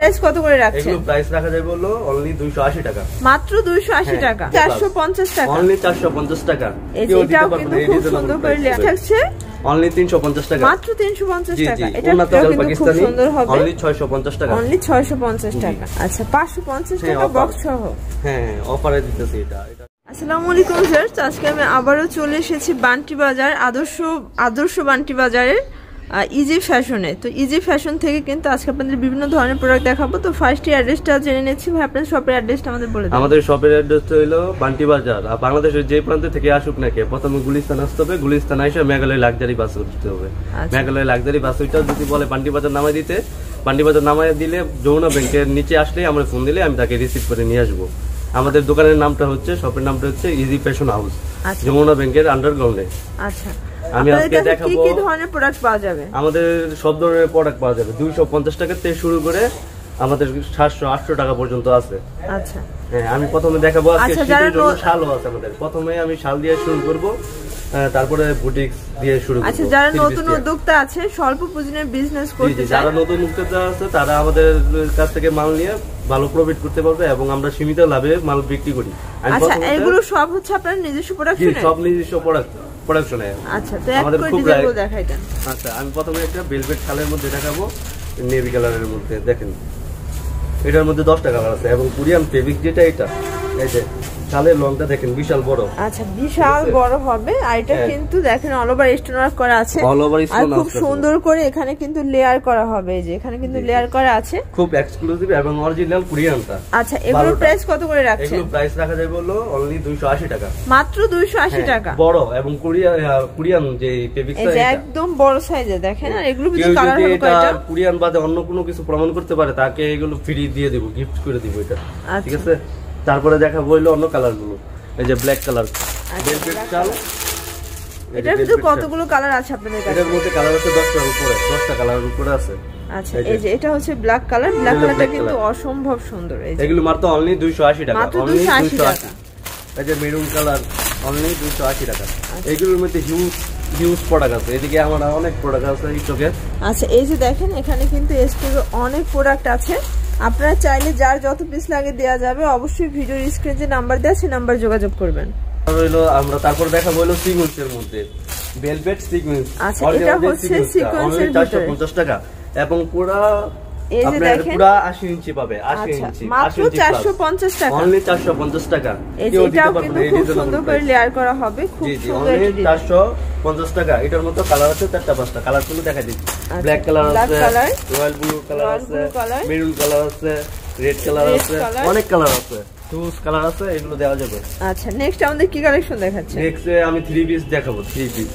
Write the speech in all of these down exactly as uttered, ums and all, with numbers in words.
Price কত করে রাখছেন? এগুলো প্রাইস রাখা যাবে হলো অনলি দুইশো আশি টাকা। মাত্র দুইশো আশি টাকা, চারশো পঞ্চাশ টাকা, অনলি চারশো পঞ্চাশ টাকা। এটাও কিন্তু খুব সুন্দর করে লেখা থাকছে, অনলি তিনশো পঞ্চাশ টাকা, মাত্র তিনশো পঞ্চাশ টাকা। এটা কিন্তু খুব সুন্দর হবে, অনলি ছয়শো পঞ্চাশ টাকা, অনলি ছয়শো পঞ্চাশ টাকা। আচ্ছা পাঁচশো পঞ্চাশ টাকা বক্স সহ। হ্যাঁ অফারে দিতেছি এটা। আসসালামু আলাইকুম স্যার, আজকে আমি আবারও চলে এসেছি বান্টি বাজার, আদর্শ আদর্শ বান্টি বাজারের ইজি ফ্যাশনে। তো ইজি ফ্যাশন থেকে কিন্তু আজকে আপনাদের বিভিন্ন ধরনের প্রোডাক্ট দেখাবো। তো ফার্স্ট অ্যাড্রেসটা জেনে নিচ্ছি ভাই, আপনার শপের অ্যাড্রেসটা আমাদের বলে দিন। আমাদের শপের অ্যাড্রেসটা হলো বান্টি বাজার। আর বাংলাদেশের যে প্রান্ত থেকে আসুক না কে, প্রথমে গুলিস্তান আসতে হবে, গুলিস্তান এসে মেঘালয় লাক্সারি বাস উঠতে হবে। মেঘালয় লাক্সারি বাস উঠটা যদি বলে বান্টি বাজার নামাই দিতে, বান্টি বাজার নামাই দিলে যমুনা ব্যাংকের নিচে আসলে আমরা ফোন দিলে আমি তাকে রিসিভ করে নিয়ে আসবো। আমাদের দোকানের নামটা হচ্ছে, শপের নামটা হচ্ছে ইজি ফ্যাশন হাউস, যমুনা ব্যাংকের আন্ডারগ্রাউন্ডে। আচ্ছা, আমি আজকে দেখাবো কি কি ধরনের প্রোডাক্ট পাওয়া যাবে। আমাদের সব ধরনের প্রোডাক্ট পাওয়া যাবে, দুইশো পঞ্চাশ টাকা থেকে শুরু করে আমাদের সাতশো আটশো টাকা পর্যন্ত আছে। আচ্ছা হ্যাঁ, আমি প্রথমে দেখাবো আজকে শীতের জন্য শালও আছে আমাদের। প্রথমে আমি শাল দিয়ে শুরু করব, তারপরে বুটিক দিয়ে শুরু করব। আচ্ছা, যারা নতুন উদ্যোক্তা আছে, স্বল্প পুঁজি নিয়ে বিজনেস করতে চায়, যারা নতুন উদ্যোক্তা আছে তারা আমাদের কাছ থেকে মাল নিয়ে ভালো প্রফিট করতে পারবে এবং আমরা সীমিত লাভে মাল বিক্রি করি। আচ্ছা, এগুলো সব হচ্ছে আপনার নিজস্ব প্রোডাকশন? সব নিজস্ব প্রোডাক্ট প্রোডাকশনে। আচ্ছা, তো এক করে ডিজাইনগুলো দেখাই দেন। আচ্ছা, আমি প্রথমে একটা ভেলভেট শালের মধ্যে দেখাবো, নেভি কালারের মধ্যে। দেখেন এটার মধ্যে দশটা কালার আছে এবং কোরিয়ান ফেব্রিক যেটা, এটা এই যে শালের লংটা দেখেন বিশাল বড়। আচ্ছা, বিশাল বড় হবে। আর এটা কিন্তু দেখেন অল ওভার স্টোন ওয়ার্ক করা আছে, অল ওভার স্টোন আর খুব সুন্দর করে এখানে কিন্তু লেয়ার করা হবে। এই যে এখানে কিন্তু লেয়ার করা আছে, খুব এক্সক্লুসিভ এবং অরিজিনাল কোরিয়ানটা। আচ্ছা, এগুলোর প্রাইস কত করে রাখছেন? এগুলোর প্রাইস রাখা যাবে হলো অনলি দুইশো আশি টাকা, মাত্র দুইশো আশি টাকা। বড় এবং কোরিয়ান কোরিয়ান যে ফেব্রিকটা, এটা একদম বড় সাইজে দেখেন। আর এগুলো কিন্তু কালার হবে কয়টা? কোরিয়ান বাদে অন্য কোনো কিছু প্রমাণ করতে পারে তাকে এগুলো ফ্রি দিয়ে দেব, গিফট করে দেব এটা, ঠিক আছে? তারপরে দেখাবো হলো অন্য কালারগুলো। এই যে ব্ল্যাক কালার ভেলভেট শাল, এটার ভিতরে কতগুলো কালার আছে আপনাদের কাছে? এটার মধ্যে কালার আছে দশটার উপরে, দশটা কালারের উপরে আছে। আচ্ছা, এই যে এটা হচ্ছে ব্ল্যাক কালার, ব্ল্যাক কালারটা কিন্তু অসম্ভব সুন্দর। এই যে এগুলো মাত্র অনলি দুইশো আশি টাকা, মাত্র দুইশো আশি টাকা। এই যে মেরুন কালার অনলি দুইশো আশি টাকা। এগুলোর মধ্যে হিউজ হিউজ প্রোডাক্ট আছে, এদিকে আমার অনেক প্রোডাক্ট আছে এই চোখে। আচ্ছা, এই যে দেখেন এখানে কিন্তু স্টকে অনেক প্রোডাক্ট আছে। আপনারা চাইলে যার যত পিস লাগে দেওয়া যাবে। অবশ্যই ভিডিওর স্ক্রিনে যে নাম্বার দেওয়া আছে নাম্বার যোগাযোগ করবেন। হইলো আমরা তারপর দেখাবো হলো সিকোয়েন্সের মধ্যে ভেলভেট সিকোয়েন্স। আচ্ছা, এটা হচ্ছে সিকোয়েন্সের চারশো পঞ্চাশ টাকা এবং পুরো এই যে দেখেন পুরো আশি ইঞ্চি পাবে, আশি ইঞ্চি মাত্র চারশো পঞ্চাশ টাকা, অনলি চারশো পঞ্চাশ টাকা। এই যে এটাও কিন্তু খুব সুন্দর করে লেয়ার করা হবে, খুব সুন্দর। অনলি চারশো পঞ্চাশ টাকা। এটার মধ্যে কালার আছে চারটা পাঁচটা, কালারগুলো দেখাই দিচ্ছি। ব্ল্যাক কালার আছে, রয়্যাল ব্লু কালার আছে, মেরুন কালার আছে, রেড কালার আছে, অনেক কালার আছে, সবুজ কালার আছে, এগুলো দেওয়া যাবে। আচ্ছা, নেক্সট আমাদের কি কালেকশন দেখাচ্ছেন? নেক্সট আমি থ্রি পিস দেখাবো, থ্রি পিস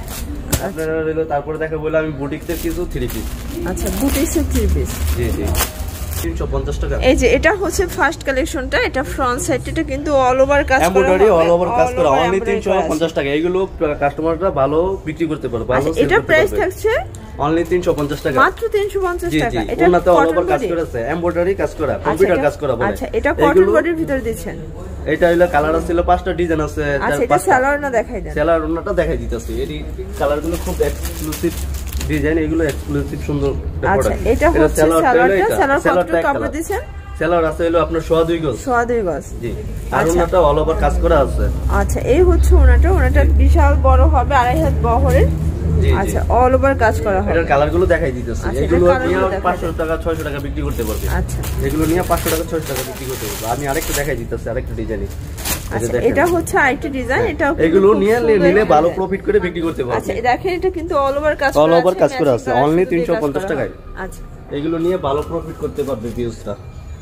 আপনারা হলো। তারপরে দেখাবো আমি বুটিক্সের কিছু থ্রি পিস। আচ্ছা, বুটিক্সের থ্রি পিস, জি জি তিনশো পঞ্চাশ টাকা। এই যে এটা হচ্ছে ফার্স্ট কালেকশনটা, এটা ফ্রন্ট সাইডটা কিন্তু অল ওভার কাজ করা, এমব্রয়ডারি অল ওভার কাজ করা, অনলি তিনশো পঞ্চাশ টাকা। এগুলো কাস্টমাররা ভালো বিক্রি করতে পারে, ভালো সেল করতে পারে। এটা প্রাইস থাকছে অনলি তিনশো পঞ্চাশ টাকা, মাত্র তিনশো পঞ্চাশ টাকা। এটা ওনাতে অল ওভার কাজ করা আছে, এমব্রয়ডারি কাজ করা, কম্পিউটার কাজ করা বলে। আচ্ছা, এটা কটন বডির ভিতর দিবেন। এটা হলো কালার ছিল পাঁচটা, ডিজাইন আছে। আচ্ছা, এটা সেলার না দেখাই দেন। সেলার ওনাটা দেখাই দিতেছি। এই কালারগুলো খুব এক্সক্লুসিভ ডিজাইন, এগুলো এক্সক্লুসিভ সুন্দর প্রোডাক্ট। আচ্ছা, এটা হচ্ছে সেলারটা, সেলার কত কাপড় দিবেন? সেলার আছে হলো আপনার সোয়া দুই গজ, সোয়া দুই গজ, জি। আর ওনাটা অল ওভার কাজ করা আছে। আচ্ছা, এই হচ্ছে ওনাটা, ওনাটা বিশাল বড় হবে, আড়াই হাত বহরের। আচ্ছা, অল ওভার কাজ করা হবে। এটার কালারগুলো দেখাই দিতেছি। এগুলো নিয়ে পাঁচশো টাকা ছয়শো টাকা বিক্রি করতে পারবে। আচ্ছা, এগুলো নিয়ে পাঁচশো টাকা ছয়শো টাকা বিক্রি করতে পারবে। আমি আরেকটা দেখাই দিতেছি, আরেকটা ডিজাইন। আচ্ছা, এটা হচ্ছে আরেকটা ডিজাইন, এটাও এগুলো নিয়ে নিলে ভালো প্রফিট করে বিক্রি করতে পারবে। আচ্ছা, দেখেন এটা কিন্তু অল ওভার কাজ করা আছে, অল ওভার কাজ করা আছে, অনলি তিনশো পঞ্চাশ টাকায়। আচ্ছা, এগুলো নিয়ে ভালো প্রফিট করতে পারবে ভিউজরা।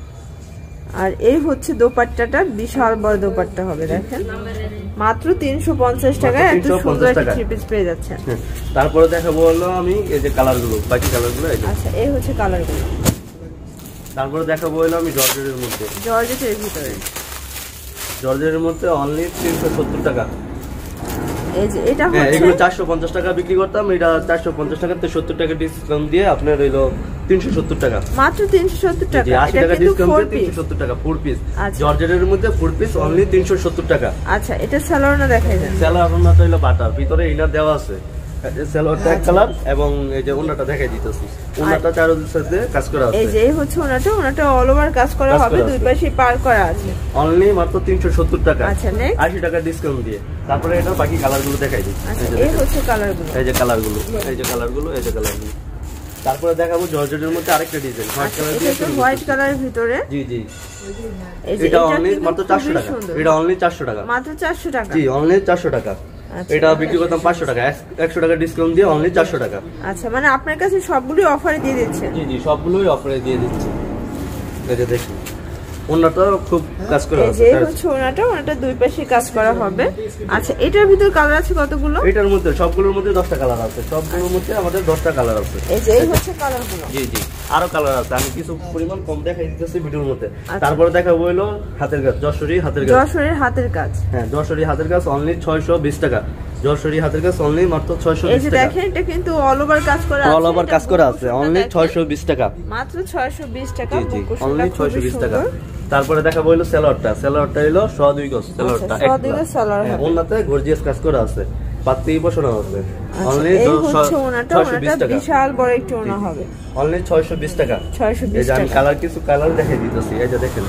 আর এই হচ্ছে দোপাট্টাটা, বিশাল বড় দোপাট্টা হবে, দেখেন মাত্র তিনশো পঞ্চাশ টাকায় এত সুন্দর একটা থ্রি পিস পেয়ে যাচ্ছেন। তারপরে দেখাবো হলো আমি এই যে কালারগুলো, বাকি কালারগুলো। আচ্ছা, এই হচ্ছে কালারগুলো। তারপরে দেখাবো হলো আমি জর্জেটের মধ্যে, জর্জেটের ভিতরে, জর্জেটের মধ্যে অনলি তিনশো সত্তর টাকা। এই যে এটা হচ্ছে এগুলো চারশো পঞ্চাশ টাকা বিক্রি করতাম, এটা চারশো পঞ্চাশ টাকাতে সত্তর টাকা ডিসকাউন্ট দিয়ে আপনার হইলো তিনশো সত্তর টাকা, মাত্র তিনশো সত্তর টাকা। আশি টাকা ডিসকাউন্ট দিয়ে তিনশো সত্তর টাকা ফোর পিস। জর্জেটের মধ্যে ফোর পিস অনলি তিনশো সত্তর টাকা। আচ্ছা, এটা সালোয়ারটা দেখাই দেন। সালোয়ারটা হইলো বাটার, ভিতরে ইনার দেওয়া আছে। সালোয়ারটা এক কালার এবং এই যে ওন্নাটা দেখাই দিতেছি। ওন্নাটা চারো সাথে কাজ করা আছে। এই যে এই হচ্ছে ওন্নাটা, ওন্নাটা অল ওভার কাজ করা হবে, দুই পাশে পার করা আছে। অনলি মাত্র তিনশো সত্তর টাকা। আচ্ছা, নেক্সট আশি টাকা ডিসকাউন্ট দিয়ে। তারপরে এটা বাকি কালারগুলো দেখাই দিই। আচ্ছা, এই হচ্ছে কালারগুলো, এই যে কালারগুলো, এই যে কালারগুলো, এই যে কালারগুলো। তারপরে দেখাবো জর্জেটের মধ্যে আরেকটা ডিজাইন, হোয়াইট কালার দিয়ে। এটা হোয়াইট কালারের ভিতরে। জি জি, এটা অনলি মাত্র চারশো টাকা। এটা অনলি চারশো টাকা, মাত্র চারশো টাকা। জি, অনলি চারশো টাকা। এটা বিক্রি করতাম পাঁচশো টাকা, একশো টাকা ডিসকাউন্ট দিয়ে অনলি চারশো টাকা। আচ্ছা, মানে আপনার কাছে সবগুলোই অফারে দিয়ে দিচ্ছেন? জি জি, সবগুলোই অফারে দিয়ে দিচ্ছি। এই যে দেখুন, ওন্নাটা খুব কাজ করা আছে। এই হচ্ছে ওন্নাটা, ওন্নাটা দুই পাশে কাজ করা হবে। আচ্ছা, এটার ভিতর কালার আছে কতগুলো? এটার মধ্যে সবগুলোর মধ্যে দশটা কালার আছে, সবগুলোর মধ্যে আমাদের দশটা কালার আছে। এই যে এই হচ্ছে কালারগুলো। জি জি, আরো কালার আছে, আমি কিছু পরিমাণ কম দেখাই দিতেছি ভিডিওর মধ্যে। তারপরে দেখাবো হলো হাতের কাজ, যশোরী হাতের কাজ। যশোরের হাতের কাজ, হ্যাঁ, যশোরী হাতের কাজ অনলি ছয়শো বিশ টাকা। যশোরী হাতের কাজ অনলি মাত্র ছয়শো বিশ টাকা। এই যে দেখেন, এটা কিন্তু অল ওভার কাজ করা আছে, অল ওভার কাজ করা আছে, অনলি ছয়শো বিশ টাকা, মাত্র ছয়শো বিশ টাকা। জি জি, অনলি ছয়শো বিশ টাকা। তারপরে দেখাবো হলো সালোয়ারটা। সালোয়ারটা হলো সোয়া দুই গজ। সালোয়ারটা সোয়া দুই গজ সালোয়ার হবে, ওন্নাতে গর্জিয়াস কাজ করা আছে, পাত্তি বসানো আছে। অনলি এই হচ্ছে ওন্নাটা, ওন্নাটা বিশাল বড় একটা ওন্না হবে, অনলি ছয়শো বিশ টাকা। ছয়শো বিশ এই যে আমি টাকা। কালার কিছু কালার দেখাই দিতেছি, এই যে দেখেন,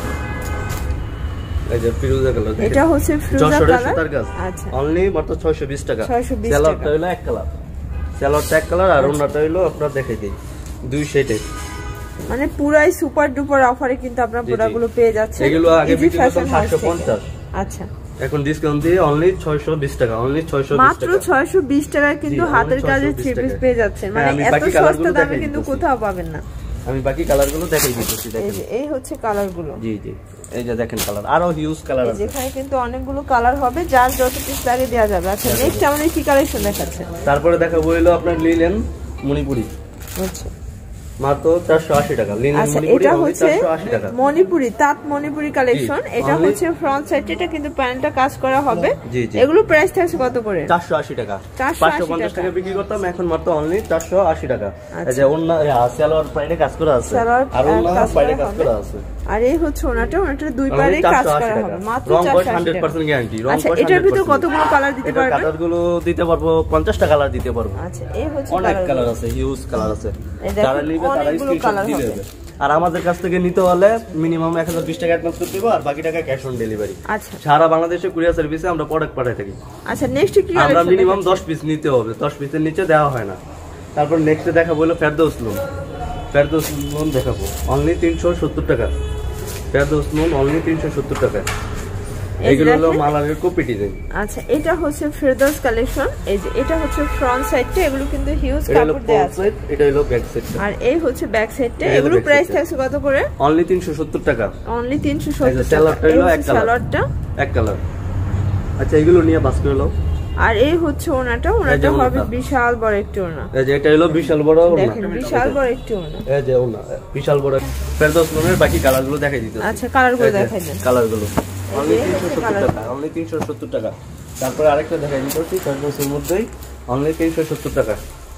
এই যে ফিরোজা কালার, এটা হচ্ছে ফিরোজা কালার। আচ্ছা, অনলি মাত্র ছয়শো বিশ টাকা। ছয়শো বিশ টাকা। সালোয়ারটা হলো এক কালার, সালোয়ারটা এক কালার, আর ওন্নাটা হলো আপনারা দেখাই দেই দুই শেডে। মানে পুরাই সুপার ডুপার অফারে কিন্তু আপনারা প্রোডাক্টগুলো পেয়ে যাচ্ছেন। এগুলো আগে বিক্রি করতাম সাতশো পঞ্চাশ, আচ্ছা, এখন ডিসকাউন্ট দিয়ে অনলি ছয়শো বিশ টাকা, অনলি ছয়শো বিশ টাকা, মাত্র ছয়শো বিশ টাকায় কিন্তু হাতের কাজের থ্রি পিস পেয়ে যাচ্ছেন। মানে এত সস্তা দামে কিন্তু কোথাও পাবেন না। আমি বাকি কালারগুলো দেখাই দিতেছি, দেখেন এই হচ্ছে কালারগুলো। জি জি, এই যে দেখেন কালার, আরো হিউজ কালার আছে। যেখানে কিন্তু অনেকগুলো কালার হবে, যার যত পিস লাগে দেওয়া যাবে। আচ্ছা, নেক্সট আমাদের কি কালেকশন দেখাচ্ছেন? তারপরে দেখাবো হলো আপনার লিলেন মণিপুরি, আচ্ছা, মাত্র চারশো আশি টাকা। লিলেন আচ্ছা, মণিপুরি এটা হচ্ছে চারশো আশি টাকা, মণিপুরি তাঁত মণিপুরি কালেকশন। এটা হচ্ছে ফ্রন্ট সাইডে, এটা কিন্তু প্যান্টটা কাজ করা হবে। জি জি, এগুলো প্রাইস থাকছে কত করে? চারশো আশি টাকা। পাঁচশো পঞ্চাশ টাকা বিক্রি করতাম, এখন মাত্র অনলি চারশো আশি টাকা। এই যে ওন্না সালোয়ার পাইনে কাজ করা আছে, আর ওন্না পাইনে কাজ করা আছে। আর এই হচ্ছে ওনাটা, ওনাটা দুই পারে কাজ করা হবে, মাত্র চারশো আশি টাকা। একশো পার্সেন্ট গ্যারান্টি। আচ্ছা, এটার ভিতর কতগুলো কালার দিতে পারবেন? কালারগুলো দিতে পারবো পঞ্চাশটা কালার দিতে পারবো। আচ্ছা, এই হচ্ছে অনেক কালার আছে, হিউজ কালার আছে। যারা নিবে তারা স্ক্রিনশট দিয়ে দেবে। আর আমাদের কাছ থেকে নিতে হলে মিনিমাম এক হাজার বিশ টাকা অ্যাডভান্স করতে হবে, আর বাকি টাকা ক্যাশ অন ডেলিভারি। আচ্ছা, সারা বাংলাদেশে কুরিয়ার সার্ভিসে আমরা প্রোডাক্ট পাঠাই থাকি। আচ্ছা, নেক্সট কি আমরা মিনিমাম দশ পিস নিতে হবে, দশ পিসের নিচে দেওয়া হয় না। তারপর নেক্সটে দেখাবো হলো ফেরদৌস লোন। ফেরদৌস লোন দেখাবো অনলি তিনশো সত্তর টাকা। ফেরদৌস লোন অনলি তিনশো সত্তর টাকা। এগুলো হলো মালারের কপি ডিজাইন। আচ্ছা, এটা হচ্ছে ফেরদৌস কালেকশন। এই যে এটা হচ্ছে ফ্রন্ট সাইডটা, এগুলো কিন্তু হিউজ কাপড় দেয়া আছে। এটা হলো ব্যাক সাইডটা, আর এই হচ্ছে ব্যাক সাইডটা। এগুলো প্রাইস থাকছে কত করে? অনলি তিনশো সত্তর টাকা, অনলি তিনশো সত্তর টাকা। সালোয়ারটা হলো এক কালার, সালোয়ারটা এক কালার। আচ্ছা, এগুলো নিয়ে বাস করে নাও। আর এই হচ্ছে ওনাটা, ওনাটা হবে বিশাল বড় একটা ওনা। এই যে এটা হলো বিশাল বড় ওনা, দেখেন বিশাল বড় একটা ওনা। এই যে ওনা বিশাল বড়। ফেরদৌস লোনের বাকি কালারগুলো দেখাই দিতে। আচ্ছা, কালারগুলো দেখাই দেন। কালারগুলো অনলি তিনশো সত্তর টাকা, অনলি তিনশো সত্তর টাকা। তারপরে আরেকটা দেখাই দিতেছি ফেরদৌসের মধ্যেই, অনলি তিনশো সত্তর টাকা।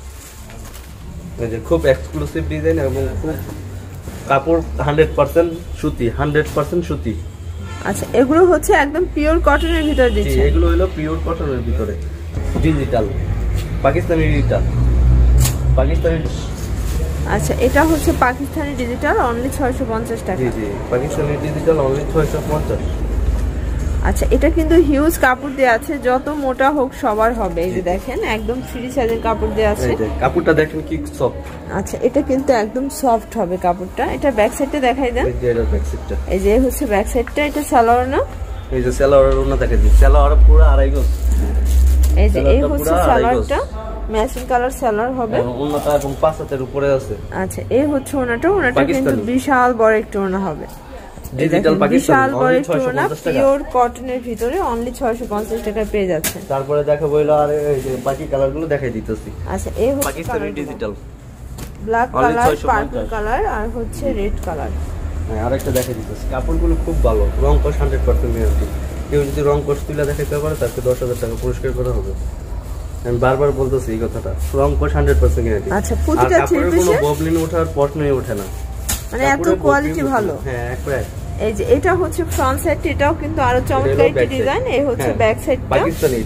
এই যে খুব এক্সক্লুসিভ ডিজাইন এবং খুব কাপড় হান্ড্রেড পার্সেন্ট সুতি, হান্ড্রেড পার্সেন্ট সুতি। আচ্ছা, এগুলো হচ্ছে একদম পিওর কটনের ভিতরে দিচ্ছে। এগুলো হলো পিওর কটনের ভিতরে, ডিজিটাল পাকিস্তানি ডিজিটাল, পাকিস্তানি। আচ্ছা, এটা হচ্ছে পাকিস্তানি ডিজিটাল, অনলি ছয়শো পঞ্চাশ টাকা। জি জি, পাকিস্তানি ডিজিটাল অনলি ছয়শো পঞ্চাশ। আচ্ছা, এটা কিন্তু হিউজ কাপড় দেয়া আছে, যত মোটা হোক সবার হবে। এই যে দেখেন একদম ফ্রি সাইজের কাপড় দেয়া আছে। এই যে কাপড়টা দেখেন কি সফট। আচ্ছা, এটা কিন্তু একদম সফট হবে কাপড়টা। এটা ব্যাক সাইডটা দেখাই দেন। এই যে এটা ব্যাক সাইডটা, এই যে হচ্ছে ব্যাক সাইডটা। এটা সালোয়ার না? এই যে সালোয়ারের ওনা দেখাই দিই, সালোয়ার পুরো আড়াই গজ। এই যে এই হচ্ছে সালোয়ারটা, ম্যাচিং কালার সালোয়ার হবে। ওনাটা এবং পাঁচ হাতের উপরে আছে। আচ্ছা, এই হচ্ছে ওনাটা, ওনাটা কিন্তু বিশাল বড় একটা ওনা হবে। ডিজিটাল বিশাল বড় একটা ওনা, পিওর কটনের ভিতরে অনলি ছয়শো পঞ্চাশ টাকা পেয়ে যাচ্ছে। তারপরে দেখাবো হলো আর এই যে বাকি কালারগুলো দেখাই দিতেছি। আচ্ছা, এই হচ্ছে Pakistani digital, black colour, purple colour, আর হচ্ছে রেড কালার। হ্যাঁ, আরেকটা দেখাই দিতেছি। কাপড়গুলো খুব ভালো, রং কস হান্ড্রেড পার্সেন্ট গ্যারান্টি। কেউ যদি রং কস তুলে দেখাইতে পারে তাকে দশ হাজার টাকা পুরস্কার করা হবে। আমি বারবার বলতেছি এই কথাটা, রং কস হান্ড্রেড পার্সেন্ট গ্যারান্টি। আচ্ছা, প্রতিটা থ্রি পিসে কোনো ববলিন ওঠার প্রশ্নই ওঠে না, মানে এত কোয়ালিটি ভালো। হ্যাঁ, একবারে। এই যে এটা হচ্ছে ফ্রন্ট সাইড, এটাও কিন্তু আরো চমৎকার একটা ডিজাইন। এই হচ্ছে ব্যাক সাইডটা, পাকিস্তানি। এটা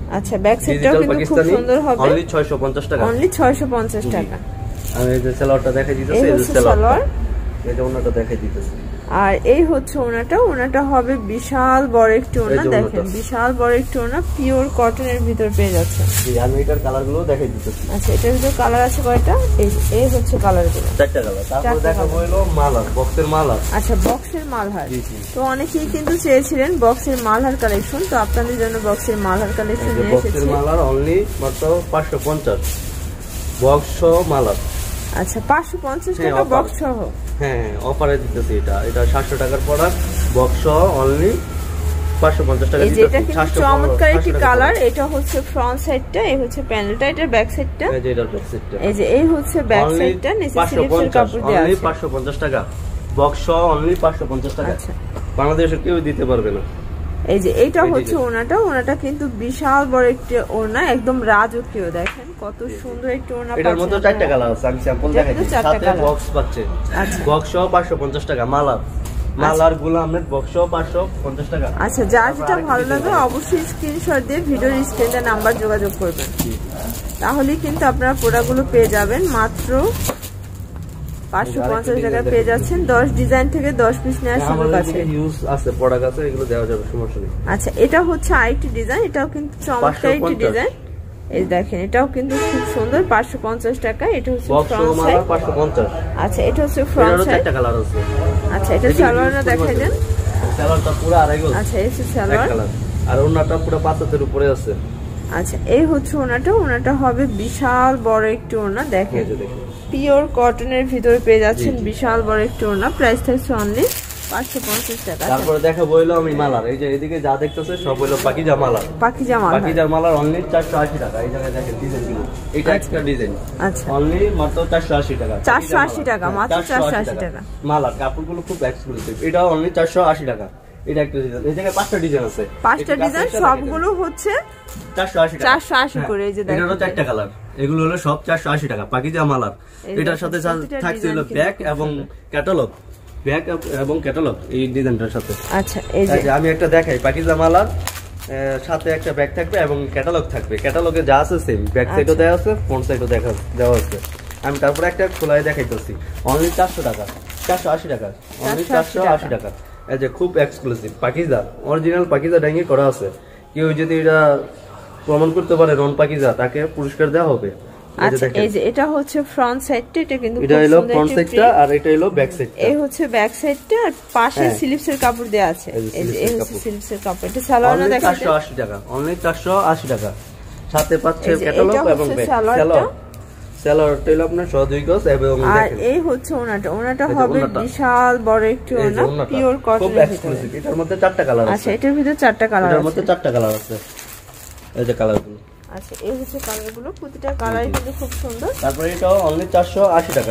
আচ্ছা ব্যাক সাইডটাও কিন্তু খুব সুন্দর হবে অনলি ছয়শো পঞ্চাশ টাকা অনলি ছয়শো পঞ্চাশ টাকা আমি এই যে সালোয়ারটা দেখাই দিতেছি এই যে সালোয়ার এই যে ওনাটা দেখাই দিতেছি আর এই হচ্ছে ওনাটা ওনাটা হবে বিশাল বড় একটি ওনা দেখেন বিশাল বড় একটি ওনা পিওর কটনের ভিতর পেয়ে যাচ্ছে জি আমি এটার কালারগুলো দেখাই দিতেছি আচ্ছা এটার ভিতর কালার আছে কয়টা এই এই হচ্ছে কালারগুলো চারটা কালার তারপর দেখাবো হলো মালার বক্সের মালার আচ্ছা বক্সের মালহার তো অনেকেই কিন্তু চেয়েছিলেন বক্সের মালহার কালেকশন তো আপনাদের জন্য বক্সের মালহার কালেকশন নিয়ে এসেছি বক্সের মালার অনলি মাত্র পাঁচশো পঞ্চাশ বক্স সহ মালার আচ্ছা পাঁচশো পঞ্চাশ টাকা বক্স সহ হ্যাঁ অফারে দিতেছি এটা এটা সাতশো টাকার প্রোডাক্ট বক্স সহ অনলি পাঁচশো পঞ্চাশ টাকা দিতেছি এটা কিন্তু চমৎকার একটি কালার এটা হচ্ছে ফ্রন্ট সাইডটা এই হচ্ছে প্যানেলটা এটা ব্যাক সাইডটা এই যে এটা ব্যাক সাইডটা এই যে এই হচ্ছে ব্যাক সাইডটা নিচে স্লিপসের কাপড় দেয়া আছে অনলি পাঁচশো পঞ্চাশ টাকা বক্স সহ অনলি পাঁচশো পঞ্চাশ টাকা আচ্ছা বাংলাদেশে কেউ দিতে পারবে না এই যে এইটা হচ্ছে ওনাটা ওনাটা কিন্তু বিশাল বড় একটি ওনা একদম রাজকীয় দেখেন কত সুন্দর একটি ওনা পাচ্ছেন এটার মধ্যে চারটা কালার আছে আমি স্যাম্পল দেখাই দিই সাথে বক্স পাচ্ছে বক্স সহ পাঁচশো পঞ্চাশ টাকা মালার মালার গুলো আমরা বক্স সহ পাঁচশো পঞ্চাশ টাকা আচ্ছা যার যেটা ভালো লাগে অবশ্যই স্ক্রিনশট দিয়ে ভিডিওর স্ক্রিনে নাম্বার যোগাযোগ করবেন তাহলে কিন্তু আপনারা প্রোডাক্টগুলো পেয়ে যাবেন মাত্র পাঁচশো পঞ্চাশ টাকা পেয়ে যাচ্ছেন দশ ডিজাইন থেকে দশ পিস নেওয়ার সুযোগ আছে ইউজ আছে প্রোডাক্ট আছে এগুলো দেওয়া যাবে সমস্যা নেই আচ্ছা এটা হচ্ছে আরেকটি ডিজাইন এটাও কিন্তু চমৎকার একটি ডিজাইন এই দেখেন এটাও কিন্তু খুব সুন্দর পাঁচশো পঞ্চাশ টাকা এটা হচ্ছে ফ্রন্ট সাইড পাঁচশো পঞ্চাশ আচ্ছা এটা হচ্ছে ফ্রন্ট সাইড চারটা কালার আছে আচ্ছা এটা সালোয়ারটা দেখাই দেন সালোয়ারটা পুরো আড়াই গজ আচ্ছা এই হচ্ছে সালোয়ার আর ওনাটা পুরো পাঁচের উপরে আছে আচ্ছা এই হচ্ছে ওনাটা ওনাটা হবে বিশাল বড় একটি ওনা দেখেন পিওর কটনের ভিতরে পেয়ে যাচ্ছেন বিশাল বড় একটি ওনা প্রাইস থাকছে অনলি পাঁচশো পঞ্চাশ টাকা তারপরে দেখাবো হলো আমি মালার এই যে এদিকে যা দেখতেছে সব হলো পাকিজা মালার পাকিজা মালার পাকিজা মালার অনলি চারশো আশি টাকা এই জায়গায় দেখেন ডিজাইনগুলো এটা একটা ডিজাইন আচ্ছা অনলি মাত্র চারশো আশি টাকা চারশো আশি টাকা মাত্র চারশো আশি টাকা মালার কাপড়গুলো খুব এক্সক্লুসিভ এটা অনলি চারশো আশি টাকা এটা একটা ডিজাইন এই জায়গায় পাঁচটা ডিজাইন আছে পাঁচটা ডিজাইন সবগুলো হচ্ছে চারশো আশি টাকা চারশো আশি করে এই যে দেখেন এটা চারটা কালার এগুলো হলো সব চারশো আশি টাকা পাকিজা মালার এটার সাথে থাকছে হলো ব্যাক এবং ক্যাটালগ ব্যাক এবং ক্যাটালগ এই ডিজাইনটার সাথে আচ্ছা এই যে আমি একটা দেখাই পাকিজা মালার সাথে একটা ব্যাগ থাকবে এবং ক্যাটালগ থাকবে ক্যাটালগে যা আছে সেম ব্যাক সাইডও দেওয়া আছে ফ্রন্ট সাইডও দেখা দেওয়া আছে আমি তারপরে একটা খোলায় দেখাইতেছি অনলি চারশো টাকা চারশো আশি টাকা অনলি চারশো আশি টাকা এই যে খুব এক্সক্লুসিভ পাকিজা অরিজিনাল পাকিজা ডাইঙে করা আছে কেউ যদি এটা প্রমাণ করতে পারে নন পাকিজা তাকে পুরস্কার দেওয়া হবে আচ্ছা এই যে এটা হচ্ছে ফ্রন্ট সাইডটা এটা কিন্তু এটা হলো ফ্রন্ট সাইডটা আর এটা হলো ব্যাক সাইডটা এই হচ্ছে ব্যাক সাইডটা আর পাশে স্লিপসের কাপড় দেয়া আছে এই যে এই হচ্ছে স্লিপসের কাপড় এটা সালোয়ারটা দেখেন চারশো আশি টাকা অনলি চারশো আশি টাকা সাথে পাচ্ছে ক্যাটালগ এবং সালোয়ার সালোয়ারটা হলো আপনার সহ দুই গজ এবং দেখেন আর এই হচ্ছে ওনাটা ওনাটা হবে বিশাল বড় একটি ওনা পিওর কটনের ভিতরে এটার মধ্যে চারটা কালার আছে আচ্ছা এটার ভিতরে চারটা কালার আছে এটার মধ্যে চারটা কালার আছে এই যে কালারগুলো আচ্ছা এই হচ্ছে কালারগুলো প্রতিটা কালারই কিন্তু খুব সুন্দর তারপরে এটাও অনলি চারশো আশি টাকা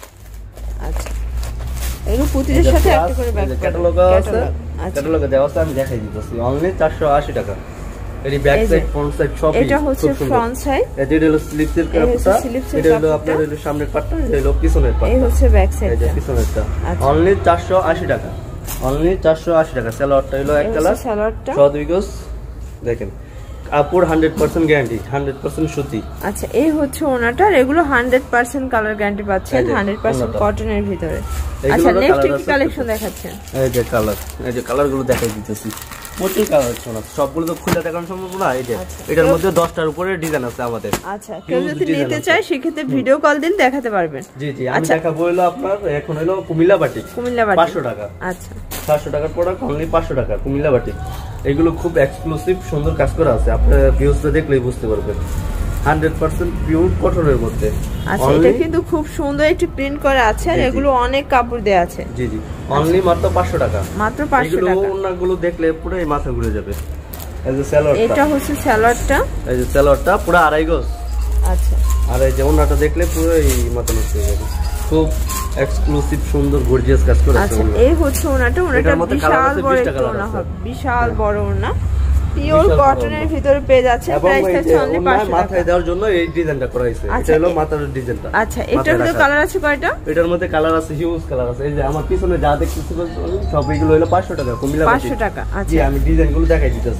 আচ্ছা এগুলো প্রতিটার সাথে একটা করে ব্যাগ ক্যাটালগ আছে ক্যাটালগে দেওয়া আছে আমি দেখাই দিতেছি অনলি চারশো আশি টাকা এর ব্যাক সাইড ফ্রন্ট সাইড সব এটা হচ্ছে ফ্রন্ট সাইড এটা হলো স্লিপসের কাপড়টা এটা হলো আপনার হলো সামনের পাটটা এটা হলো পিছনের পাটটা এই হচ্ছে ব্যাক সাইড এই যে পিছনেরটা অনলি চারশো আশি টাকা অনলি চারশো আশি টাকা সালোয়ারটা হলো এক কালার সালোয়ারটা সহ দুই গজ দেখেন কাপড় hundred percent guarantee hundred percent সুতি আচ্ছা এই হচ্ছে ওনাটা এগুলো হান্ড্রেড পার্সেন্ট কালার গ্যারান্টি পাচ্ছেন হান্ড্রেড পার্সেন্ট কটনের ভিতরে আচ্ছা নেক্সট কি কালেকশন দেখাচ্ছেন এই যে কালার এই যে কালারগুলো দেখাই দিতেছি প্রচুর কালার আছে না সবগুলো তো খুলে দেখানো সম্ভব না এই যে এটার মধ্যে দশটার উপরে ডিজাইন আছে আমাদের আচ্ছা কেউ যদি নিতে চায় সেক্ষেত্রে ভিডিও কল দিন দেখাতে পারবেন জি জি আমি দেখাবো হলো আপনার এখন হলো কুমিল্লা বাটিক কুমিল্লা বাটিক পাঁচশো টাকা আচ্ছা চারশো টাকার প্রোডাক্ট অনলি পাঁচশো টাকা কুমিল্লা বাটিক এগুলো খুব এক্সক্লুসিভ সুন্দর কাজ করা আছে আপনারা ভিউজটা দেখলেই বুঝতে পারবেন হান্ড্রেড পার্সেন্ট পিওর কটনের মধ্যে আচ্ছা এটা কিন্তু খুব সুন্দর একটি প্রিন্ট করা আছে আর এগুলো অনেক কাপড় দেয়া আছে জি জি অনলি মাত্র পাঁচশো টাকা মাত্র পাঁচশো টাকা এগুলো ওনাগুলো দেখলে পুরোই মাথা ঘুরে যাবে এই যে সালোয়ারটা এটা হচ্ছে সালোয়ারটা এই যে সালোয়ারটা পুরো আড়াই গজ আচ্ছা আর এই যে ওনাটা দেখলে পুরোই মাথা নষ্ট হয়ে যাবে খুব এক্সক্লুসিভ সুন্দর গর্জিয়াস কাজ করা আছে আচ্ছা এই হচ্ছে ওনাটা ওনাটা বিশাল বড় একটা ওনা হবে বিশাল বড় ওনা পিওর কটনের ভিতরে পেয়ে যাচ্ছে প্রাইস থাকছে অনলি পাঁচশো টাকা মাথায় দেওয়ার জন্য এই ডিজাইনটা করা হয়েছে এটা হলো মাথার ডিজাইনটা আচ্ছা এটার মধ্যে কালার আছে কয়টা এটার মধ্যে কালার আছে হিউজ কালার আছে এই যে আমার পিছনে যা দেখতেছেন সব এগুলো হলো পাঁচশো টাকা কুমিল্লা পাঁচশো টাকা আচ্ছা জি আমি ডিজাইনগুলো দেখাই দিতেছি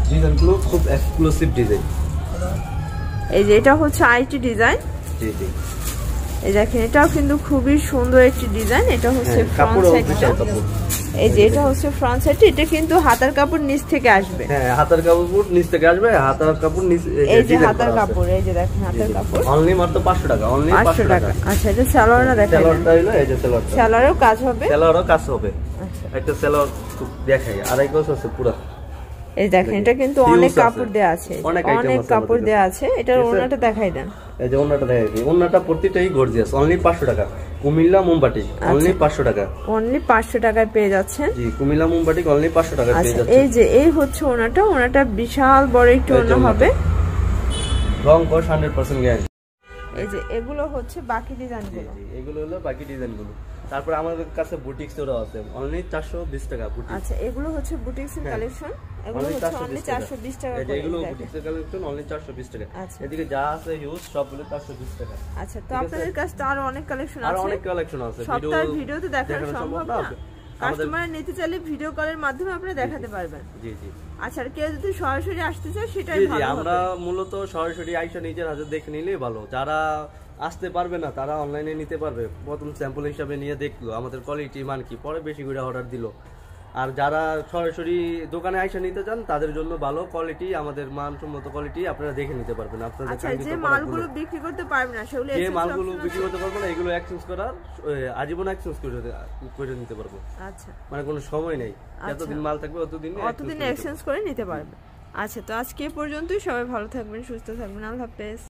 ডিজাইনগুলো খুব এক্সক্লুসিভ ডিজাইন। এই যে এটা হচ্ছে আইটি ডিজাইন। জি জি, এই দেখেন এটাও কিন্তু খুবই সুন্দর একটি ডিজাইন। এটা হচ্ছে ফ্রন্ট সাইডটা, এই যে এটা হচ্ছে ফ্রন্ট সাইড। এটা কিন্তু হাতার কাপড় নিচ থেকে আসবে। হ্যাঁ, হাতার কাপড় নিচ থেকে আসবে। হাতার কাপড় নিচ, এই যে হাতার কাপড়, এই যে দেখেন হাতার কাপড় অনলি মাত্র পাঁচশো টাকা। অনলি পাঁচশো টাকা। আচ্ছা, এটা সালোয়ারটা দেখেন। সালোয়ারটা হলো এই যে সালোয়ারটা, সালোয়ারেও কাজ হবে। সালোয়ারও কাজ হবে। আচ্ছা, একটা সালোয়ার দেখাই, আড়াই গজ আছে পুরো। এই দেখেন এটা কিন্তু অনেক কাপড় দেয়া আছে, অনেক কাপড় দেয়া আছে। এটার ওন্নাটা দেখাই দেন। এই যে ওন্নাটা দেখাই দিই। ওন্নাটা প্রত্যেকটাই গর্জিয়াস। অনলি পাঁচশো টাকা। কুমিল্লা মোমবাটিক অনলি পাঁচশো টাকা। অনলি পাঁচশো টাকায় পেয়ে যাচ্ছেন। জি, কুমিল্লা মোমবাটিক অনলি পাঁচশো টাকায় পেয়ে যাচ্ছেন। এই যে এই হচ্ছে ওন্নাটা। ওন্নাটা বিশাল বড় একটু ওন্না হবে। রং কস হান্ড্রেড পার্সেন্ট গ্যারান্টি। এই যে এগুলো হচ্ছে বাকি ডিজাইনগুলো। জি, এগুলো হলো বাকি ডিজাইনগুলো। তারপর আমাদের কাছে বুটিক্স এরও আছে অনলি চারশো বিশ টাকা বুটিক। আচ্ছা, এগুলো হচ্ছে বুটিক্স এর কালেকশন। এগুলো হচ্ছে অনলি চারশো বিশ টাকা করে। এগুলো বুটিক্স এর কালেকশন অনলি চারশো বিশ টাকা। এদিকে যা আছে হিউজ সবগুলো চারশো বিশ টাকা। আচ্ছা, তো আপনাদের কাছে তো আরো অনেক কালেকশন আছে। আরো অনেক কালেকশন আছে। ভিডিও ভিডিওতে দেখানো সম্ভব না। কাস্টমার নিতে চাইলে ভিডিও কলের মাধ্যমে আপনি দেখাতে পারবেন। জি জি। আচ্ছা, আর কেউ যদি সরাসরি আসতে চায় সেটাই ভালো হবে। আমরা মূলত সরাসরি আইসা নিজের হাতে দেখে নিলেই ভালো। যারা আসতে পারবে না তারা অনলাইনে নিতে পারবে। প্রথম স্যাম্পল হিসাবে নিয়ে দেখলো আমাদের কোয়ালিটি মান কি, পরে বেশি করে অর্ডার দিল। আর যারা সরাসরি দোকানে আইসা নিতে চান তাদের জন্য ভালো কোয়ালিটি, আমাদের মানসম্মত কোয়ালিটি আপনারা দেখে নিতে পারবেন। আপনাদের আচ্ছা, যে মালগুলো বিক্রি করতে পারবে না সেগুলো যে মালগুলো বিক্রি করতে পারবে না এগুলো এক্সচেঞ্জ করার আজীবন এক্সচেঞ্জ করে করে নিতে পারবো। আচ্ছা, মানে কোনো সময় নেই, যতদিন মাল থাকবে ততদিন ততদিন এক্সচেঞ্জ করে নিতে পারবে। আচ্ছা, তো আজকে পর্যন্তই। সবাই ভালো থাকবেন, সুস্থ থাকবেন। আল্লাহ হাফেজ।